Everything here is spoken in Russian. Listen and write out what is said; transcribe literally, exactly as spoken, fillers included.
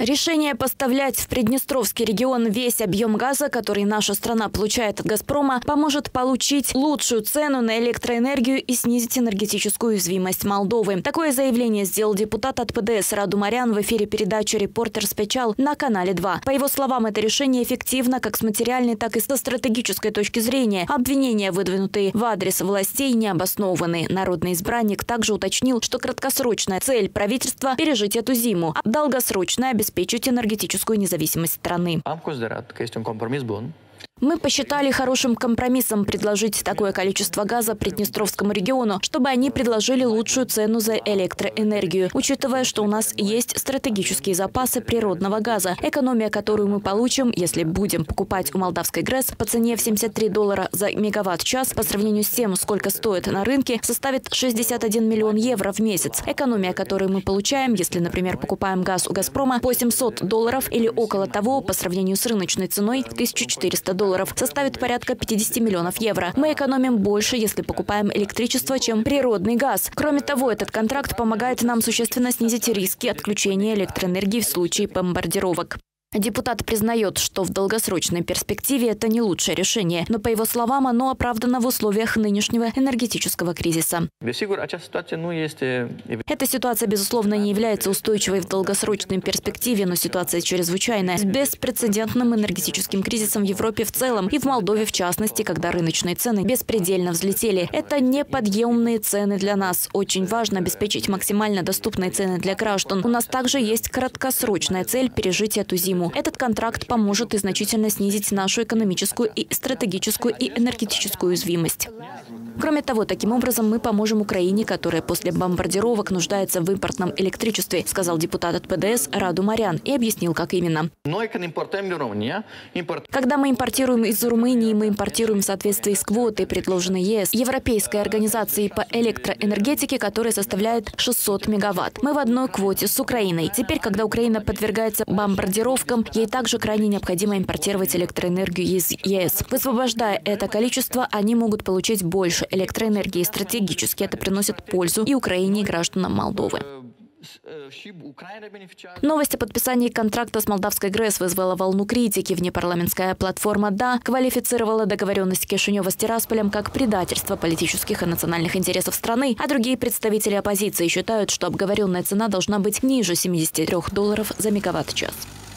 Решение поставлять в Приднестровский регион весь объем газа, который наша страна получает от «Газпрома», поможет получить лучшую цену на электроэнергию и снизить энергетическую уязвимость Молдовы. Такое заявление сделал депутат от ПДС Раду Марян в эфире передачи «Репортер Спечал» на канале два. По его словам, это решение эффективно как с материальной, так и со стратегической точки зрения. Обвинения, выдвинутые в адрес властей, не обоснованы. Народный избранник также уточнил, что краткосрочная цель правительства – пережить эту зиму, а долгосрочная – обеспечить энергетическую независимость страны. Мы посчитали хорошим компромиссом предложить такое количество газа Приднестровскому региону, чтобы они предложили лучшую цену за электроэнергию, учитывая, что у нас есть стратегические запасы природного газа, экономия, которую мы получим, если будем покупать у молдавской ГРЭС по цене в семьдесят три доллара за мегаватт-час, по сравнению с тем, сколько стоит на рынке, составит шестьдесят один миллион евро в месяц. Экономия, которую мы получаем, если, например, покупаем газ у «Газпрома» по семьсот долларов или около того, по сравнению с рыночной ценой в тысячу четыреста долларов, составит порядка пятидесяти миллионов евро. Мы экономим больше, если покупаем электричество, чем природный газ. Кроме того, этот контракт помогает нам существенно снизить риски отключения электроэнергии в случае бомбардировок. Депутат признает, что в долгосрочной перспективе это не лучшее решение, но, по его словам, оно оправдано в условиях нынешнего энергетического кризиса. Эта ситуация, безусловно, не является устойчивой в долгосрочной перспективе, но ситуация чрезвычайная, с беспрецедентным энергетическим кризисом в Европе в целом и в Молдове в частности, когда рыночные цены беспредельно взлетели. Это неподъемные цены для нас. Очень важно обеспечить максимально доступные цены для граждан. У нас также есть краткосрочная цель пережить эту зиму. Этот контракт поможет и значительно снизить нашу экономическую и стратегическую и энергетическую уязвимость. Кроме того, таким образом мы поможем Украине, которая после бомбардировок нуждается в импортном электричестве, сказал депутат от ПДС Раду Марян и объяснил, как именно. Когда мы импортируем из Румынии, мы импортируем в соответствии с квотой, предложенной ЕС, Европейской организацией по электроэнергетике, которая составляет шестьсот мегаватт. Мы в одной квоте с Украиной. Теперь, когда Украина подвергается бомбардировкам, ей также крайне необходимо импортировать электроэнергию из ЕС. Высвобождая это количество, они могут получить больше электроэнергии. Стратегически это приносит пользу и Украине, и гражданам Молдовы. Новость о подписании контракта с молдавской ГРЭС вызвала волну критики. Внепарламентская платформа «Да» квалифицировала договоренность Кишинева с Тирасполем как предательство политических и национальных интересов страны, а другие представители оппозиции считают, что обговоренная цена должна быть ниже семидесяти трёх долларов за мегаватт-час.